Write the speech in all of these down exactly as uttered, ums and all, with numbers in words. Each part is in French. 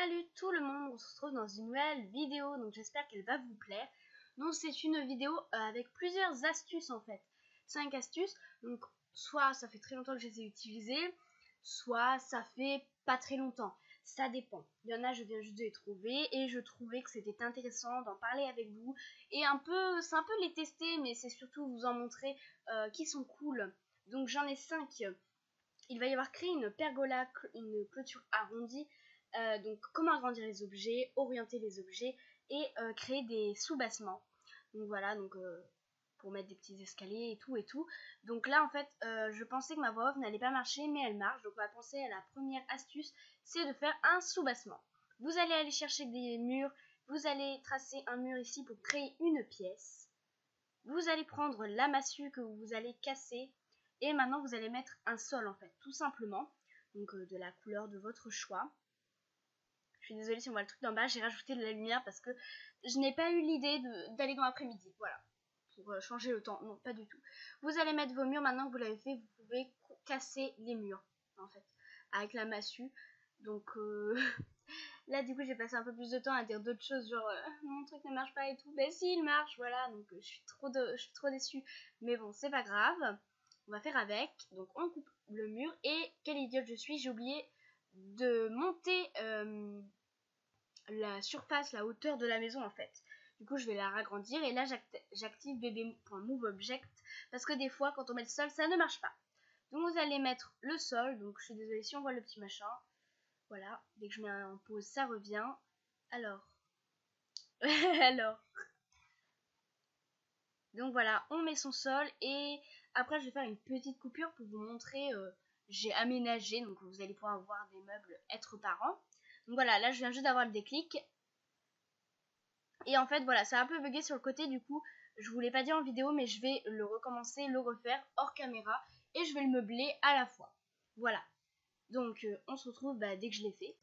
Salut tout le monde, on se retrouve dans une nouvelle vidéo, donc j'espère qu'elle va vous plaire. Donc c'est une vidéo euh, avec plusieurs astuces en fait, cinq astuces, donc soit ça fait très longtemps que je les ai utilisées, soit ça fait pas très longtemps, ça dépend. Il y en a, je viens juste de les trouver et je trouvais que c'était intéressant d'en parler avec vous et un peu, c'est un peu les tester, mais c'est surtout vous en montrer euh, qui sont cool. Donc j'en ai cinq. Il va y avoir créer une pergola, une clôture arrondie. Euh, donc comment agrandir les objets, orienter les objets et euh, créer des sous-bassements. Donc voilà, donc euh, pour mettre des petits escaliers et tout et tout. Donc là en fait, euh, je pensais que ma voix off n'allait pas marcher, mais elle marche. Donc on va penser à la première astuce, c'est de faire un sous-bassement. Vous allez aller chercher des murs, vous allez tracer un mur ici pour créer une pièce. Vous allez prendre la massue que vous allez casser. Et maintenant vous allez mettre un sol en fait, tout simplement. Donc euh, de la couleur de votre choix. Je suis désolée si on voit le truc d'en bas, j'ai rajouté de la lumière parce que je n'ai pas eu l'idée d'aller dans l'après-midi. Voilà, pour euh, changer le temps. Non, pas du tout. Vous allez mettre vos murs, maintenant que vous l'avez fait, vous pouvez casser les murs, en fait, avec la massue. Donc euh, là, du coup, j'ai passé un peu plus de temps à dire d'autres choses, genre euh, mon truc ne marche pas et tout. Ben si, il marche, voilà. Donc euh, je suis trop, de, je suis trop déçue. Mais bon, c'est pas grave. On va faire avec. Donc on coupe le mur. Et quelle idiote je suis, j'ai oublié de monter euh, la surface, la hauteur de la maison en fait. Du coup je vais la ragrandir et là j'active bb.moveObject parce que des fois quand on met le sol ça ne marche pas. Donc vous allez mettre le sol, donc je suis désolée si on voit le petit machin. Voilà, dès que je mets en pause ça revient. Alors, alors. Donc voilà, on met son sol et après je vais faire une petite coupure pour vous montrer, euh, j'ai aménagé, donc vous allez pouvoir voir des meubles être parents. Donc voilà, là je viens juste d'avoir le déclic. Et en fait voilà, ça a un peu bugué sur le côté, du coup je vous l'ai pas dit en vidéo, mais je vais le recommencer, le refaire hors caméra et je vais le meubler à la fois. Voilà, donc euh, on se retrouve bah, dès que je l'ai fait.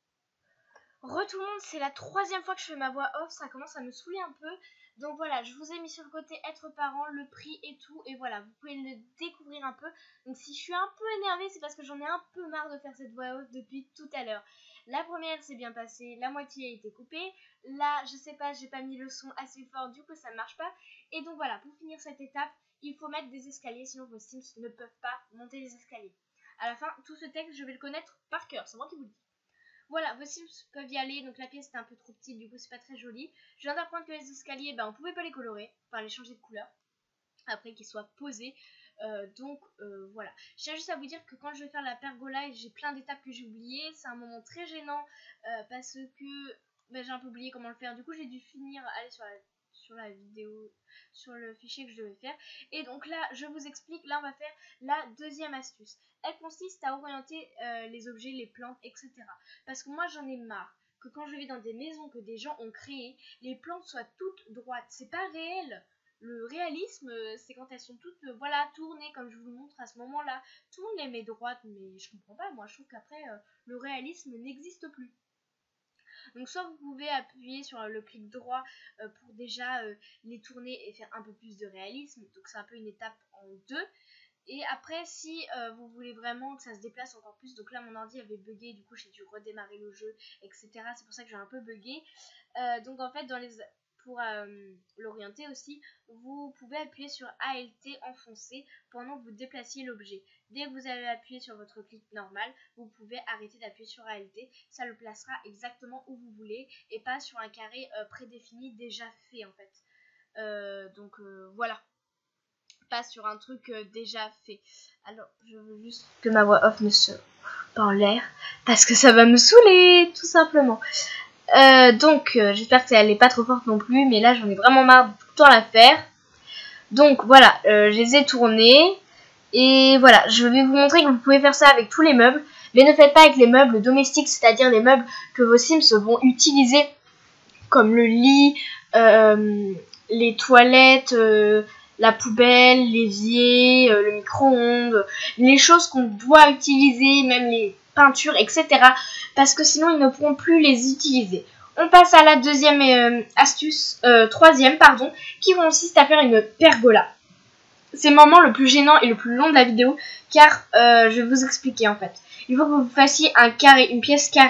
Re tout le monde, c'est la troisième fois que je fais ma voix off, ça commence à me saouler un peu. Donc voilà, je vous ai mis sur le côté être parent, le prix et tout. Et voilà, vous pouvez le découvrir un peu. Donc si je suis un peu énervée, c'est parce que j'en ai un peu marre de faire cette voix off depuis tout à l'heure. La première s'est bien passée, la moitié a été coupée. Là, je sais pas, j'ai pas mis le son assez fort, du coup ça ne marche pas. Et donc voilà, pour finir cette étape, il faut mettre des escaliers, sinon vos Sims ne peuvent pas monter les escaliers. À la fin, tout ce texte, je vais le connaître par cœur, c'est moi qui vous le dis. Voilà, vos Sims peuvent y aller, donc la pièce est un peu trop petite, du coup c'est pas très joli. Je viens d'apprendre que les escaliers, ben, on pouvait pas les colorer, enfin les changer de couleur, après qu'ils soient posés. Euh, donc euh, voilà, je tiens juste à vous dire que quand je vais faire la pergola, j'ai plein d'étapes que j'ai oubliées. C'est un moment très gênant euh, parce que ben, j'ai un peu oublié comment le faire. Du coup j'ai dû finir, aller sur la, sur la vidéo, sur le fichier que je devais faire. Et donc là je vous explique, là on va faire la deuxième astuce. Elle consiste à orienter euh, les objets, les plantes, et cetera. Parce que moi j'en ai marre que quand je vais dans des maisons que des gens ont créées, les plantes soient toutes droites. C'est pas réel. Le réalisme, c'est quand elles sont toutes, euh, voilà, tournées, comme je vous le montre à ce moment-là. Tout le monde les met droites, mais je comprends pas. Moi, je trouve qu'après, euh, le réalisme n'existe plus. Donc, soit vous pouvez appuyer sur le clic droit euh, pour déjà euh, les tourner et faire un peu plus de réalisme. Donc, c'est un peu une étape en deux. Et après, si euh, vous voulez vraiment que ça se déplace encore plus, donc là mon ordi avait bugué, du coup j'ai dû redémarrer le jeu, et cetera. C'est pour ça que j'ai un peu bugué. Euh, donc en fait, dans les, pour euh, l'orienter aussi, vous pouvez appuyer sur A L T enfoncé pendant que vous déplaciez l'objet. Dès que vous avez appuyé sur votre clic normal, vous pouvez arrêter d'appuyer sur A L T. Ça le placera exactement où vous voulez et pas sur un carré euh, prédéfini déjà fait en fait. Euh, donc euh, voilà. Pas sur un truc euh, déjà fait. Alors, je veux juste que ma voix off ne se pas en l'air, parce que ça va me saouler, tout simplement. Euh, donc, euh, j'espère que elle n'est pas trop forte non plus, mais là, j'en ai vraiment marre de tout le temps la faire. Donc, voilà, euh, je les ai tournés. Et voilà, je vais vous montrer que vous pouvez faire ça avec tous les meubles, mais ne faites pas avec les meubles domestiques, c'est-à-dire les meubles que vos Sims vont utiliser, comme le lit, euh, les toilettes, euh, la poubelle, l'évier, euh, le micro-ondes, les choses qu'on doit utiliser, même les peintures, et cetera. Parce que sinon, ils ne pourront plus les utiliser. On passe à la deuxième euh, astuce, euh, troisième, pardon, qui consiste à faire une pergola. C'est le moment le plus gênant et le plus long de la vidéo, car euh, je vais vous expliquer en fait. Il faut que vous fassiez un carré, une pièce carrée.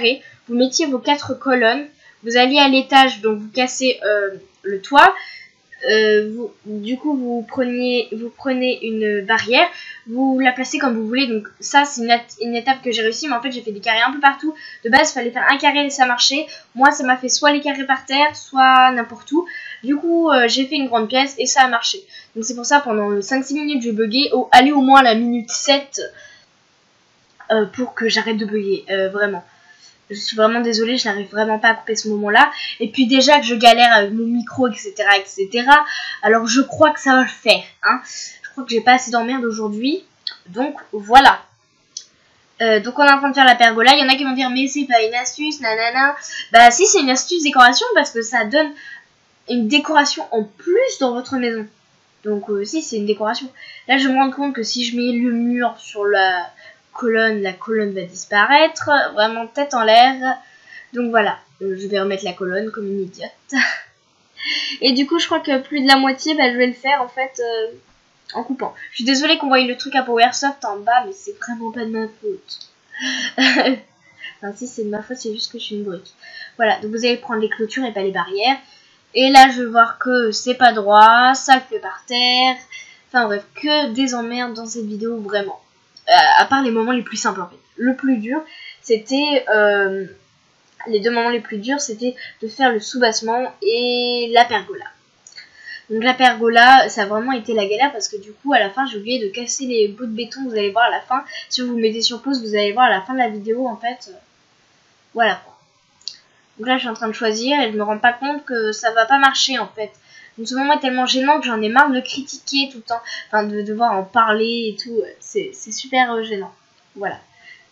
vous mettiez vos quatre colonnes, vous alliez à l'étage, donc vous cassez euh, le toit. Euh, vous, du coup vous preniez, vous prenez une barrière, vous la placez comme vous voulez. Donc ça c'est une, une étape que j'ai réussi, mais en fait j'ai fait des carrés un peu partout. De base il fallait faire un carré et ça marchait. Moi ça m'a fait soit les carrés par terre, soit n'importe où. Du coup euh, j'ai fait une grande pièce et ça a marché. Donc c'est pour ça pendant cinq six minutes j'ai bugué, oh, allez au moins à la minute sept euh, pour que j'arrête de bugger, euh, vraiment. Je suis vraiment désolée, je n'arrive vraiment pas à couper ce moment-là. Et puis déjà que je galère avec mon micro, et cetera, et cetera. Alors je crois que ça va le faire. Hein. Je crois que j'ai pas assez d'emmerde aujourd'hui. Donc voilà. Euh, donc on est en train de faire la pergola. Il y en a qui vont dire mais c'est pas une astuce, nanana. Bah si, c'est une astuce décoration parce que ça donne une décoration en plus dans votre maison. Donc euh, si, c'est une décoration. Là je me rends compte que si je mets le mur sur la colonne, la colonne va disparaître, vraiment tête en l'air. Donc voilà, euh, je vais remettre la colonne comme une idiote. Et du coup, je crois que plus de la moitié, bah, je vais le faire en fait euh, en coupant. Je suis désolée qu'on voie le truc à Powersoft en bas, mais c'est vraiment pas de ma faute. Enfin, si, c'est de ma faute, c'est juste que je suis une brique. Voilà, donc vous allez prendre les clôtures et pas les barrières. Et là, je vais voir que c'est pas droit, ça le fait par terre. Enfin bref, que des emmerdes dans cette vidéo, vraiment. Euh, à part les moments les plus simples en fait. Le plus dur, c'était... Euh, les deux moments les plus durs, c'était de faire le soubassement et la pergola. Donc la pergola, ça a vraiment été la galère parce que du coup, à la fin, j'ai oublié de casser les bouts de béton. Vous allez voir à la fin. Si vous vous mettez sur pause, vous allez voir à la fin de la vidéo, en fait. Euh, voilà. Donc là, je suis en train de choisir et je me rends pas compte que ça va pas marcher, en fait. Donc ce moment est tellement gênant que j'en ai marre de le critiquer tout le temps. Enfin, de devoir en parler et tout. C'est super euh, gênant. Voilà.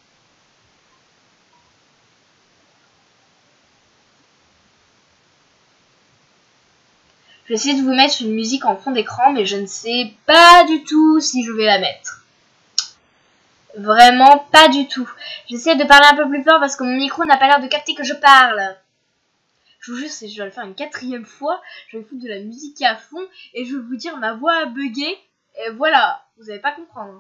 Je vais essayer de vous mettre une musique en fond d'écran, mais je ne sais pas du tout si je vais la mettre. Vraiment pas du tout. J'essaie de parler un peu plus fort parce que mon micro n'a pas l'air de capter que je parle. Je vous jure, si je dois le faire une quatrième fois, je vais foutre de la musique à fond et je vais vous dire ma voix a bugué. Et voilà, vous n'allez pas comprendre.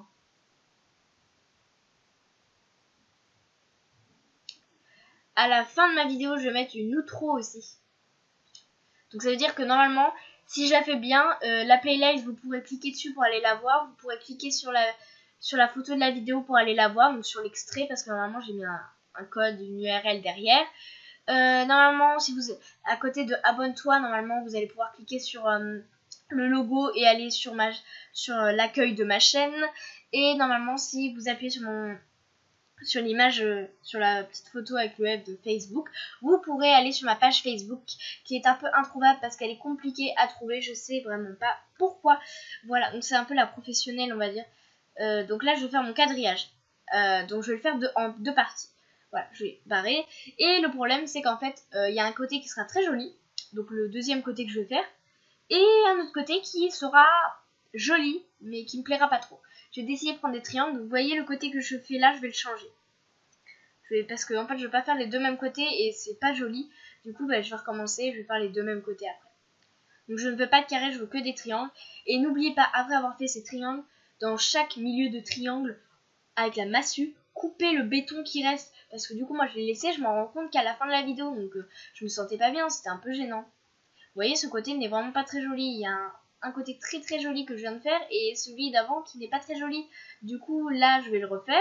À la fin de ma vidéo, je vais mettre une outro aussi. Donc ça veut dire que normalement, si je la fais bien, euh, la playlist, vous pourrez cliquer dessus pour aller la voir. Vous pourrez cliquer sur la, sur la photo de la vidéo pour aller la voir, donc sur l'extrait, parce que normalement j'ai mis un, un code, une U R L derrière. Euh, normalement, si vous à côté de abonne-toi, normalement vous allez pouvoir cliquer sur euh, le logo et aller sur ma sur euh, l'accueil de ma chaîne. Et normalement, si vous appuyez sur mon sur l'image, euh, sur la petite photo avec le web de Facebook, vous pourrez aller sur ma page Facebook qui est un peu introuvable parce qu'elle est compliquée à trouver, je sais vraiment pas pourquoi. Voilà, donc c'est un peu la professionnelle, on va dire. Euh, donc là, je vais faire mon quadrillage. Euh, donc je vais le faire de, en deux parties. Voilà, je vais barrer. Et le problème, c'est qu'en fait, il euh, y a un côté qui sera très joli, donc le deuxième côté que je vais faire, et un autre côté qui sera joli, mais qui me plaira pas trop. Je vais essayer de prendre des triangles. Vous voyez le côté que je fais là, je vais le changer. Je vais, parce que en fait, je vais pas faire les deux mêmes côtés et c'est pas joli. Du coup, bah, je vais recommencer. Je vais faire les deux mêmes côtés après. Donc, je ne veux pas de carré, je veux que des triangles. Et n'oubliez pas, après avoir fait ces triangles, dans chaque milieu de triangle, avec la massue, coupez le béton qui reste. Parce que du coup, moi, je l'ai laissé. Je m'en rends compte qu'à la fin de la vidéo, donc euh, je me sentais pas bien. C'était un peu gênant. Vous voyez, ce côté n'est vraiment pas très joli. Il y a un, un côté très très joli que je viens de faire et celui d'avant qui n'est pas très joli. Du coup, là, je vais le refaire.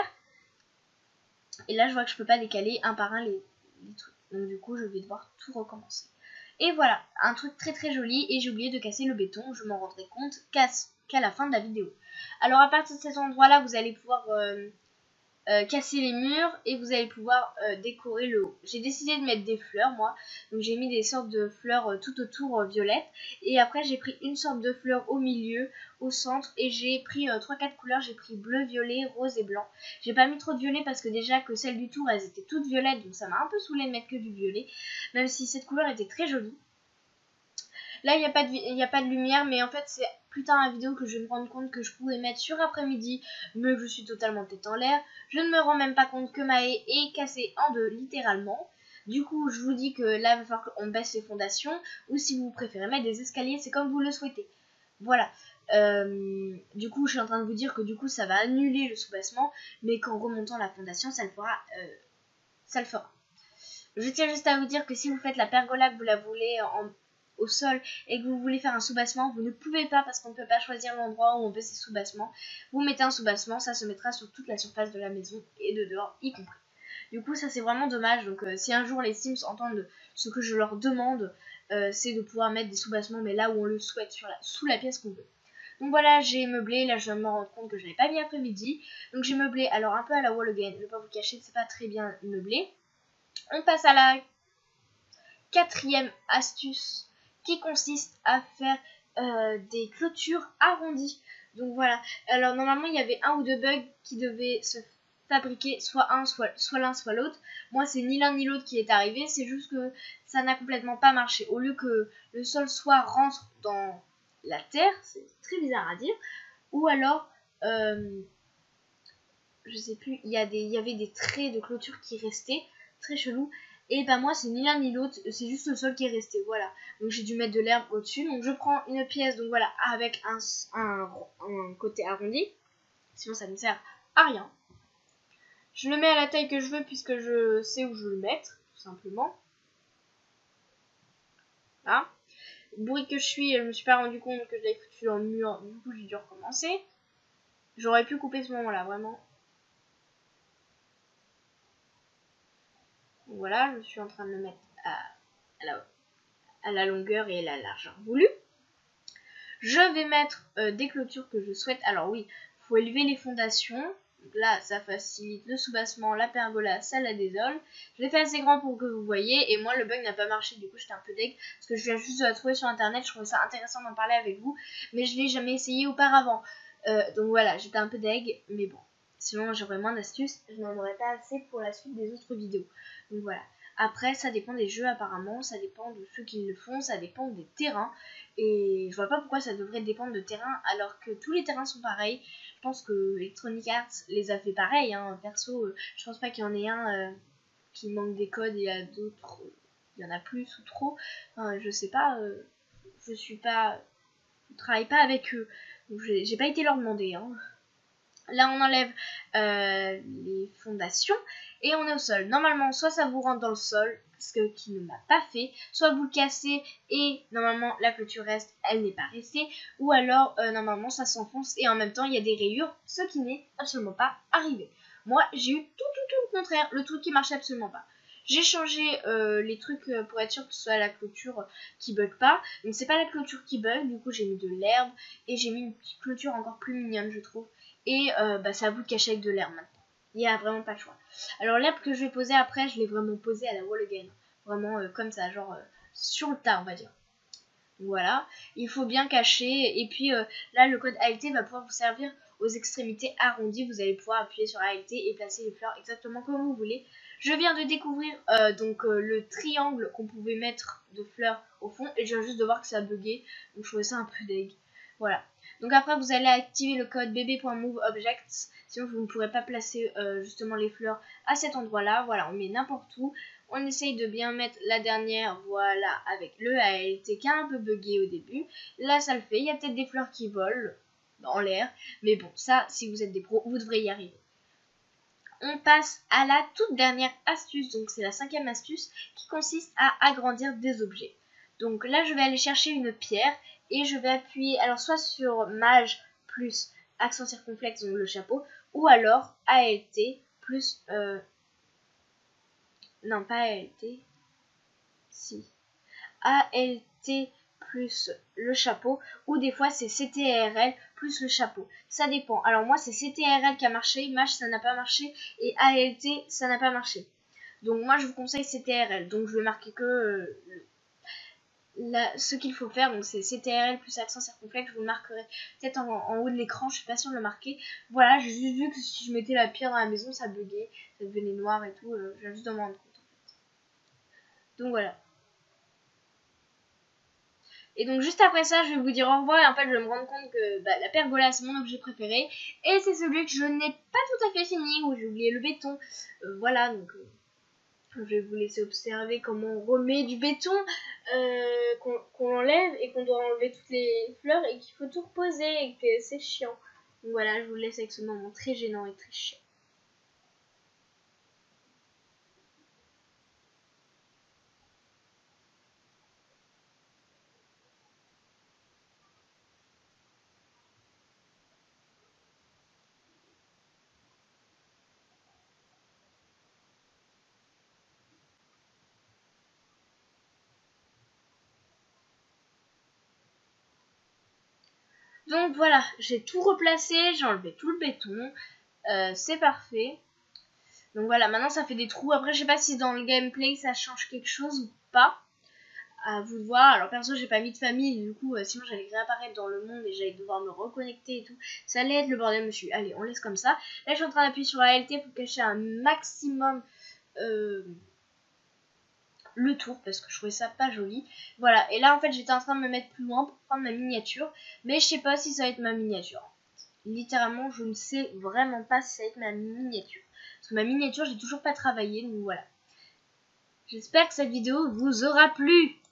Et là, je vois que je peux pas décaler un par un les, les trucs. Donc du coup, je vais devoir tout recommencer. Et voilà, un truc très très joli. Et j'ai oublié de casser le béton. Je m'en rendrai compte qu'à la fin de la vidéo. Alors à partir de cet endroit-là, vous allez pouvoir... Euh, Euh, casser les murs et vous allez pouvoir euh, décorer le haut. J'ai décidé de mettre des fleurs moi, donc j'ai mis des sortes de fleurs euh, tout autour euh, violettes et après j'ai pris une sorte de fleur au milieu, au centre et j'ai pris euh, trois quatre couleurs, j'ai pris bleu, violet, rose et blanc. J'ai pas mis trop de violet parce que déjà que celles du tour elles étaient toutes violettes donc ça m'a un peu saoulé de mettre que du violet, même si cette couleur était très jolie. Là, il n'y a, pas de, a pas de lumière, mais en fait, c'est plus tard dans la vidéo que je vais me rendre compte que je pouvais mettre sur après-midi, mais que je suis totalement tête en l'air. Je ne me rends même pas compte que ma haie est cassée en deux, littéralement. Du coup, je vous dis que là, il va falloir qu'on baisse les fondations, ou si vous préférez mettre des escaliers, c'est comme vous le souhaitez. Voilà. Euh, du coup, je suis en train de vous dire que du coup, ça va annuler le soubassement, mais qu'en remontant la fondation, ça le fera. Euh, ça le fera. Je tiens juste à vous dire que si vous faites la pergola, que vous la voulez en, au sol et que vous voulez faire un soubassement, vous ne pouvez pas parce qu'on ne peut pas choisir l'endroit où on veut ces soubassements. Vous mettez un soubassement, ça se mettra sur toute la surface de la maison et de dehors y compris. Du coup, ça c'est vraiment dommage. Donc, euh, si un jour les Sims entendent ce que je leur demande, euh, c'est de pouvoir mettre des soubassements, mais là où on le souhaite, sur la, sous la pièce qu'on veut. Donc voilà, j'ai meublé. Là, je viens de me rendre compte que je n'avais pas mis après-midi. Donc, j'ai meublé. Alors, un peu à la wall again. Je ne vais pas vous cacher, c'est pas très bien meublé. On passe à la quatrième astuce qui consiste à faire euh, des clôtures arrondies. Donc voilà. Alors, normalement, il y avait un ou deux bugs qui devaient se fabriquer, soit un, soit, soit l'un, soit l'autre. Moi, c'est ni l'un ni l'autre qui est arrivé. C'est juste que ça n'a complètement pas marché. Au lieu que le sol soit rentre dans la terre, c'est très bizarre à dire, ou alors euh, je sais plus, il y, a des, il y avait des traits de clôture qui restaient, très chelou, et ben moi c'est ni l'un ni l'autre, c'est juste le sol qui est resté, voilà. Donc j'ai dû mettre de l'herbe au-dessus, donc je prends une pièce, donc voilà, avec un, un, un côté arrondi, sinon ça ne sert à rien. Je le mets à la taille que je veux puisque je sais où je veux le mettre, tout simplement. Là. Bourri que je suis, je me suis pas rendu compte que je l'avais foutu dans le mur, du coup j'ai dû recommencer. J'aurais pu couper ce moment-là, vraiment. Voilà, je suis en train de le mettre à, à, la, à la longueur et à la largeur voulue. Je vais mettre euh, des clôtures que je souhaite. Alors oui, il faut élever les fondations. Donc là, ça facilite le soubassement, la pergola, ça la désole. Je l'ai fait assez grand pour que vous voyez. Et moi, le bug n'a pas marché. Du coup, j'étais un peu deg. Parce que je viens juste de la trouver sur Internet. Je trouvais ça intéressant d'en parler avec vous. Mais je ne l'ai jamais essayé auparavant. Euh, donc voilà, j'étais un peu deg. Mais bon, sinon j'aurais moins d'astuces. Je n'en aurais pas assez pour la suite des autres vidéos. Donc voilà. Après, ça dépend des jeux apparemment, ça dépend de ceux qui le font, ça dépend des terrains. Et je vois pas pourquoi ça devrait dépendre de terrain alors que tous les terrains sont pareils. Je pense que Electronic Arts les a fait pareil. Hein. Perso, je pense pas qu'il y en ait un euh, qui manque des codes et à d'autres, il y en a plus ou trop. Enfin, je sais pas, euh, je suis pas, je travaille pas avec eux. Donc j'ai pas été leur demander. Hein. Là, on enlève euh, les fondations et on est au sol. Normalement, soit ça vous rentre dans le sol, ce qui ne m'a pas fait, soit vous le cassez et normalement la clôture reste, elle n'est pas restée, ou alors euh, normalement ça s'enfonce et en même temps il y a des rayures, ce qui n'est absolument pas arrivé. Moi, j'ai eu tout, tout, tout le contraire, le truc qui marchait absolument pas. J'ai changé euh, les trucs pour être sûr que ce soit la clôture qui bug pas. Donc c'est pas la clôture qui bug, du coup j'ai mis de l'herbe et j'ai mis une petite clôture encore plus mignonne, je trouve. Et euh, bah, ça à vous de cacher avec de l'herbe maintenant. Il n'y a vraiment pas le choix. Alors l'herbe que je vais poser après, je l'ai vraiment posée à la wall again. Vraiment euh, comme ça, genre euh, sur le tas on va dire. Voilà, il faut bien cacher. Et puis euh, là le code A L T va pouvoir vous servir aux extrémités arrondies. Vous allez pouvoir appuyer sur A L T et placer les fleurs exactement comme vous voulez. Je viens de découvrir euh, donc euh, le triangle qu'on pouvait mettre de fleurs au fond. Et je viens juste de voir que ça a bugué. Donc je trouvais ça un peu deg. Voilà. Donc après vous allez activer le code bb.moveobjects, sinon vous ne pourrez pas placer euh, justement les fleurs à cet endroit là. Voilà, on met n'importe où, on essaye de bien mettre la dernière, voilà, avec le A L T qui a un peu bugué au début. Là ça le fait, il y a peut-être des fleurs qui volent dans l'air, mais bon, ça si vous êtes des pros, vous devrez y arriver. On passe à la toute dernière astuce, donc c'est la cinquième astuce qui consiste à agrandir des objets. Donc là je vais aller chercher une pierre et je vais appuyer alors soit sur mage plus accent circonflexe, donc le chapeau, ou alors A L T plus euh, non pas A L T, si A L T plus le chapeau, ou des fois c'est C T R L plus le chapeau, ça dépend. Alors moi c'est C T R L qui a marché, mage ça n'a pas marché et A L T ça n'a pas marché, donc moi je vous conseille C T R L. Donc je vais marquer que euh, la, ce qu'il faut faire, donc c'est C T R L plus accent circonflexe. Je vous le marquerai peut-être en, en haut de l'écran, je suis pas sûre de le marquer. Voilà, j'ai juste vu que si je mettais la pierre dans la maison ça buguait, ça devenait noir et tout, euh, je viens juste de m'en rendre compte en fait. Donc voilà. Et donc juste après ça, je vais vous dire au revoir et en fait je vais me rendre compte que bah, la pergola c'est mon objet préféré et c'est celui que je n'ai pas tout à fait fini, où j'ai oublié le béton. Euh, voilà, donc euh, je vais vous laisser observer comment on remet du béton, euh, qu'on qu'on l'enlève et qu'on doit enlever toutes les fleurs et qu'il faut tout reposer et que c'est chiant. Donc voilà, je vous laisse avec ce moment très gênant et très chiant. Donc voilà, j'ai tout replacé, j'ai enlevé tout le béton, euh, c'est parfait. Donc voilà, maintenant ça fait des trous. Après, je sais pas si dans le gameplay ça change quelque chose ou pas. À vous de voir. Alors perso, j'ai pas mis de famille, du coup, euh, sinon j'allais réapparaître dans le monde et j'allais devoir me reconnecter et tout. Ça allait être le bordel, monsieur. Allez, on laisse comme ça. Là, je suis en train d'appuyer sur la L T pour cacher un maximum euh, le tour parce que je trouvais ça pas joli. Voilà, et là en fait, j'étais en train de me mettre plus loin pour prendre ma miniature, mais je sais pas si ça va être ma miniature. Littéralement, je ne sais vraiment pas si ça va être ma miniature. Parce que ma miniature, j'ai toujours pas travaillé, donc voilà. J'espère que cette vidéo vous aura plu.